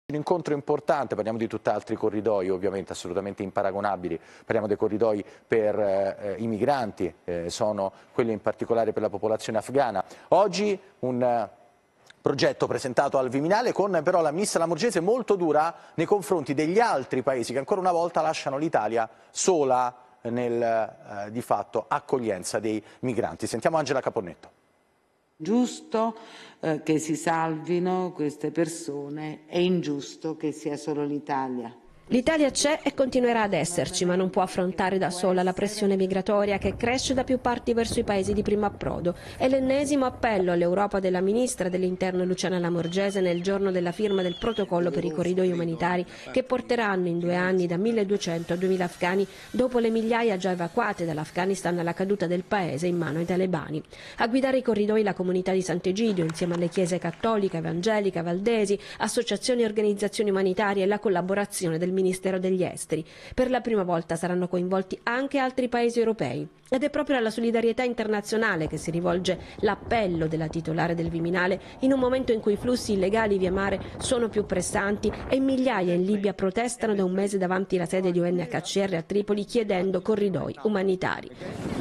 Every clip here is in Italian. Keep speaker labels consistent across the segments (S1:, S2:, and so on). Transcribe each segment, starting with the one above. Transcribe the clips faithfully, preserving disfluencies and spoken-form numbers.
S1: Un incontro importante, parliamo di tutt'altri corridoi, ovviamente assolutamente imparagonabili, parliamo dei corridoi per eh, i migranti, eh, sono quelli in particolare per la popolazione afghana. Oggi un eh, progetto presentato al Viminale con però la ministra Lamorgese molto dura nei confronti degli altri paesi che ancora una volta lasciano l'Italia sola nel eh, di fatto accoglienza dei migranti. Sentiamo Angela Caponnetto.
S2: Giusto eh, che si salvino queste persone, è ingiusto che sia solo l'Italia.
S3: L'Italia c'è e continuerà ad esserci, ma non può affrontare da sola la pressione migratoria che cresce da più parti verso i paesi di primo approdo. È l'ennesimo appello all'Europa della ministra dell'Interno Luciana Lamorgese nel giorno della firma del protocollo per i corridoi umanitari che porteranno in due anni da milleduecento a duemila afghani dopo le migliaia già evacuate dall'Afghanistan alla caduta del paese in mano ai talebani. A guidare i corridoi la comunità di Sant'Egidio insieme alle chiese cattolica, evangelica, valdesi, associazioni e organizzazioni umanitarie e la collaborazione del Ministero degli Esteri. Per la prima volta saranno coinvolti anche altri paesi europei. Ed è proprio alla solidarietà internazionale che si rivolge l'appello della titolare del Viminale in un momento in cui i flussi illegali via mare sono più pressanti e migliaia in Libia protestano da un mese davanti alla sede di U N H C R a Tripoli chiedendo corridoi umanitari.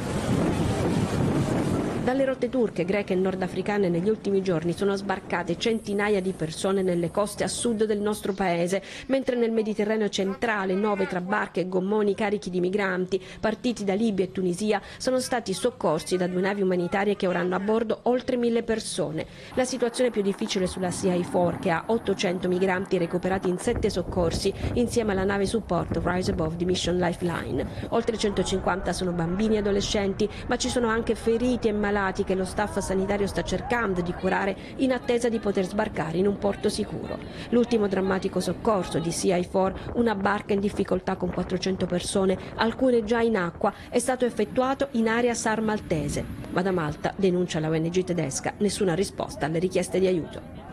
S3: Dalle rotte turche, greche e nordafricane negli ultimi giorni sono sbarcate centinaia di persone nelle coste a sud del nostro paese, mentre nel Mediterraneo centrale nove tra barche e gommoni carichi di migranti partiti da Libia e Tunisia sono stati soccorsi da due navi umanitarie che ora hanno a bordo oltre mille persone. La situazione più difficile sulla Sea quattro, che ha ottocento migranti recuperati in sette soccorsi insieme alla nave supporto Rise Above di Mission Lifeline. Oltre centocinquanta sono bambini e adolescenti, ma ci sono anche feriti e malati che lo staff sanitario sta cercando di curare in attesa di poter sbarcare in un porto sicuro. L'ultimo drammatico soccorso di Sea quattro, una barca in difficoltà con quattrocento persone, alcune già in acqua, è stato effettuato in area SAR maltese, ma da Malta, denuncia la O N G tedesca, nessuna risposta alle richieste di aiuto.